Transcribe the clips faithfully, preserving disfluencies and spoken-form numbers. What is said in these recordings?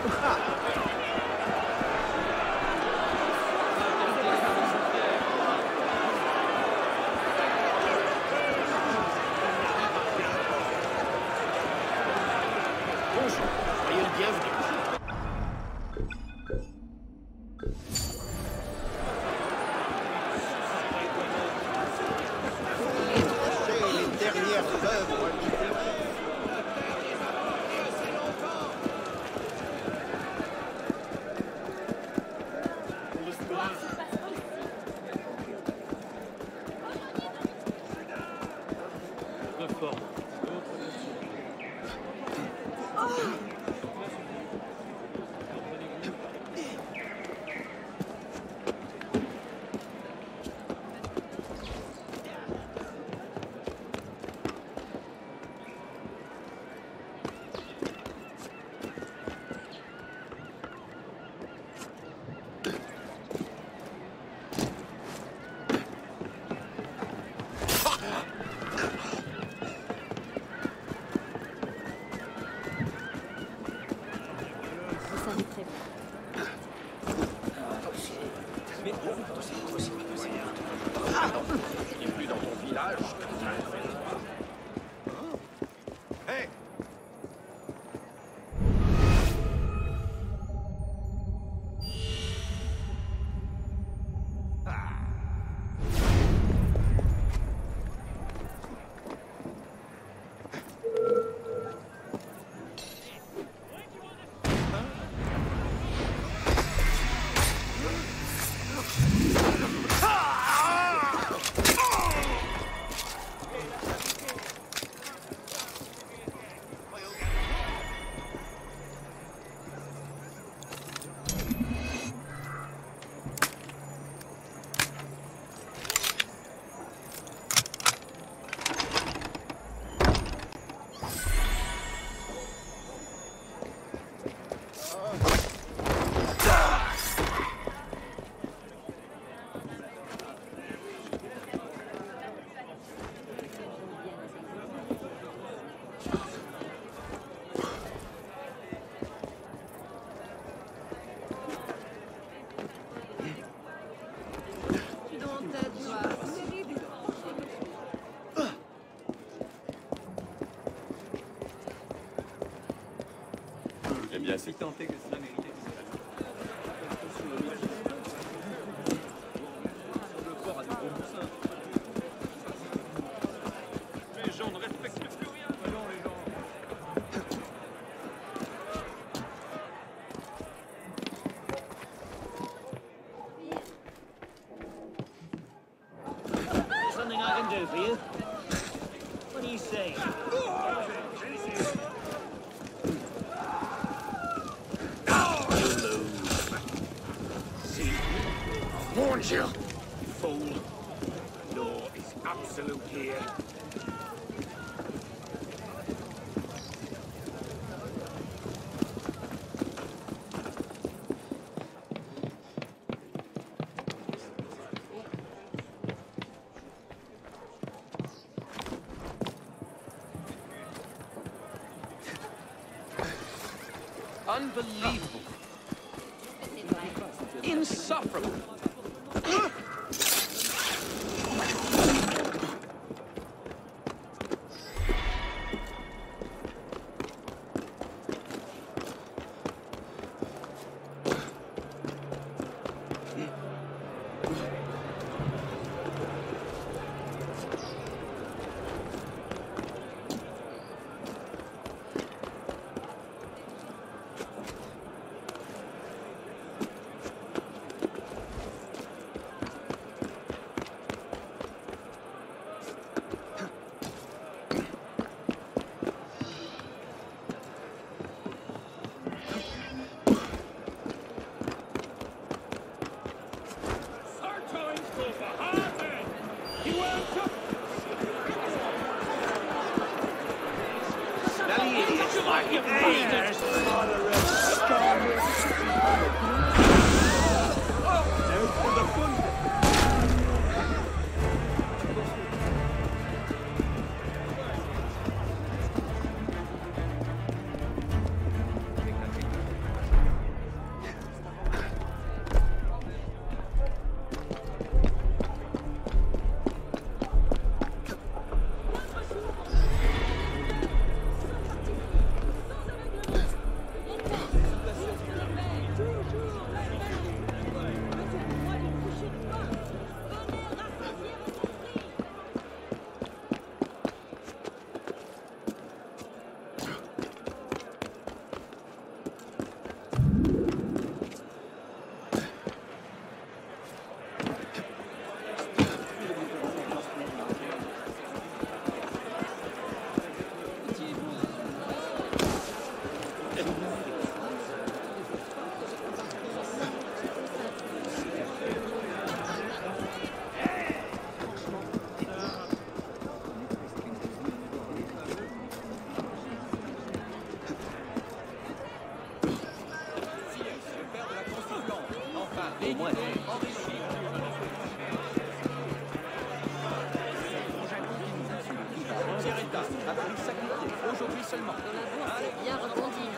Si tenté que cela méritait. Le corps a des gros moussins. Les gens ne respectent plus rien. Voyons les gens. Something I can do for you? What do you say? Warned you, fool. Law is absolute here. Unbelievable. Insufferable. au moins. Tiretta a pris sa quitté aujourd'hui seulement. C'est bien rebondi.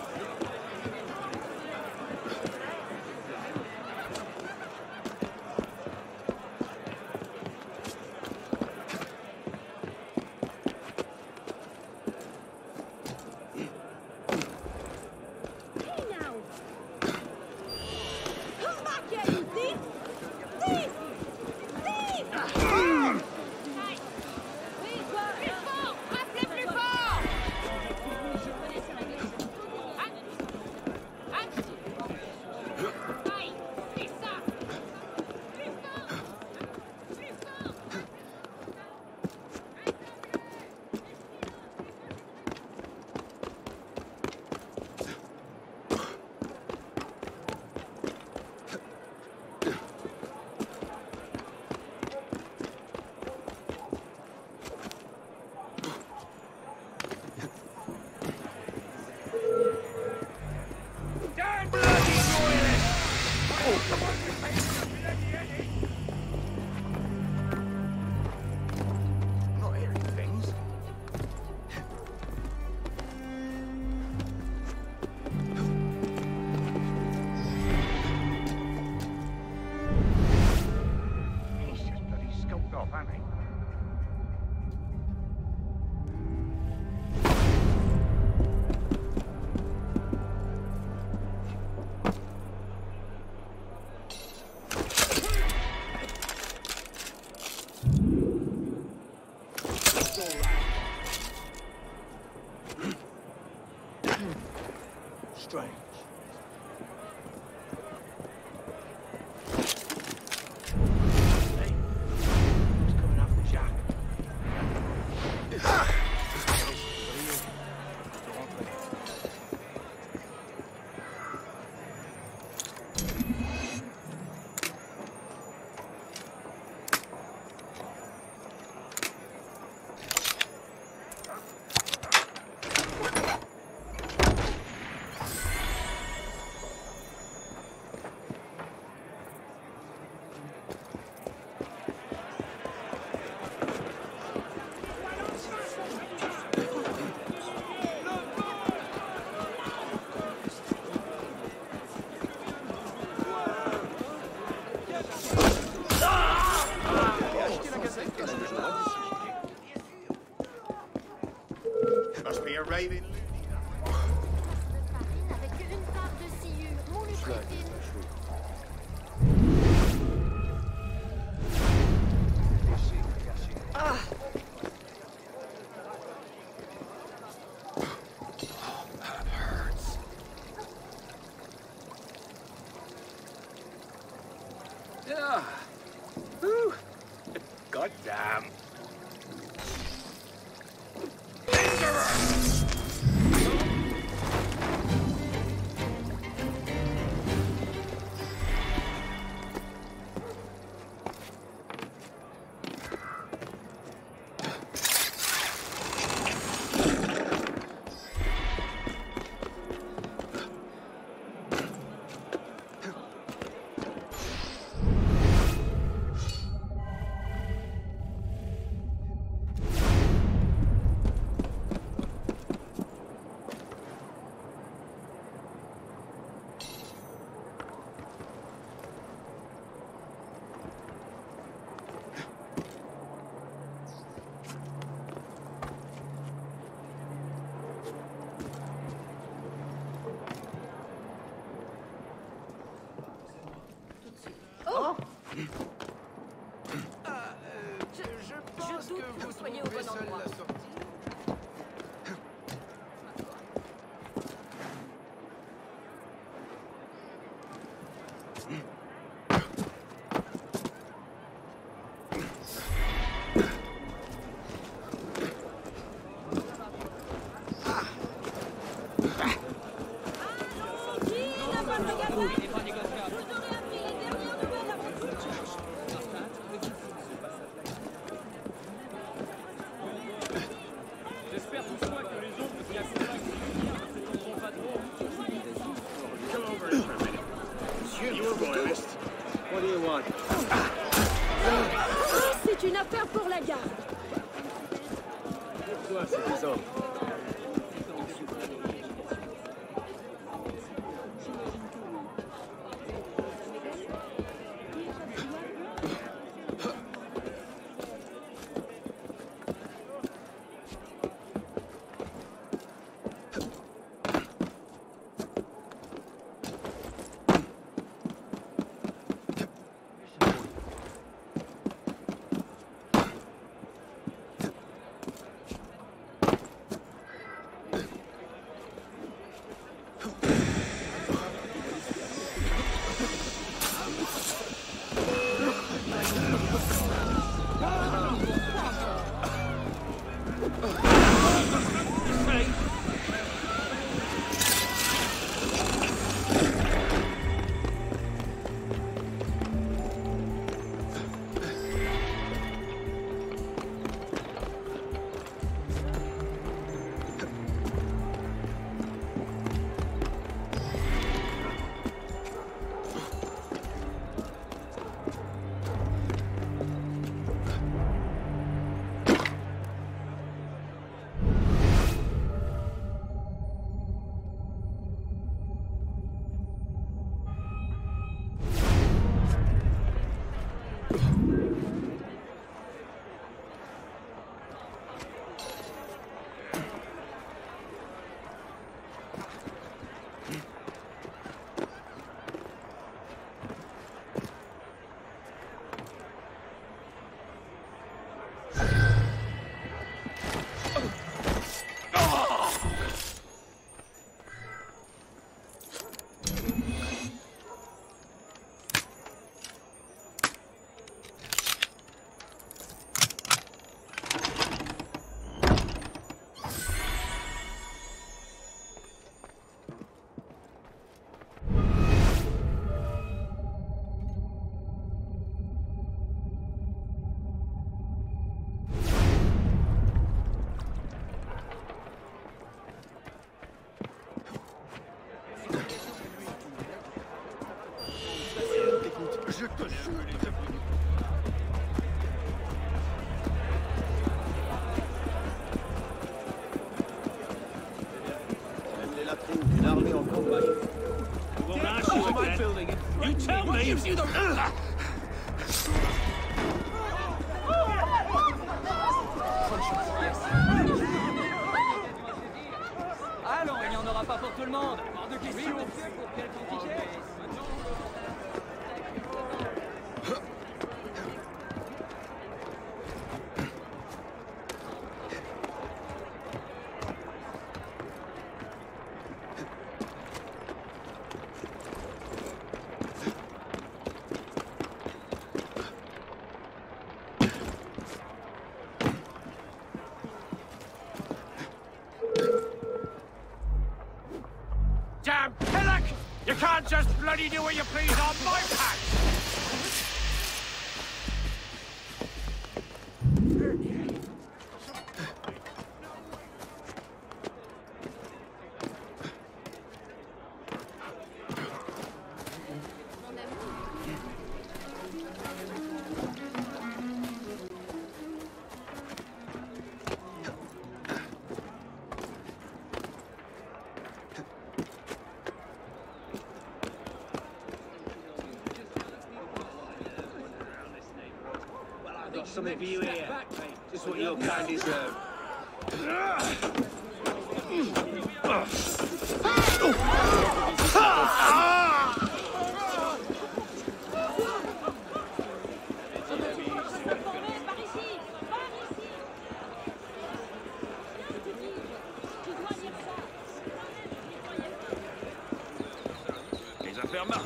Not hearing things. He's just bloody skulked off, hasn't he? Strange. Hey, who's coming after Jack? Must be a raving loony. Avec une part de sciure, mon lucrétine. Ah! That hurts. Yeah. Whew. God damn. Oh! Ah, euh, je, je pense Je doute que que vous vous soyez au trouvez bon seul endroit. la sortie. J'espère toutefois que les autres qui accompagnent ne s'étonneront pas trop. Come over here for a minute. You royalist. What do you want? C'est une affaire pour la garde. Toi, c'est des hommes. Je te jure, les abonnés. C'est la troupe, une armée en combat. Well, now shoot my building. You tell me. What gives you the... Allons, il n'y en aura pas pour tout le monde. Hors de question. Pour quel contingent? Damn pillock! You can't just bloody do what you please on my patch! Got something for you here. Just what your kind deserve. Les affaires marchent.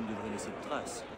devrait laisser de traces.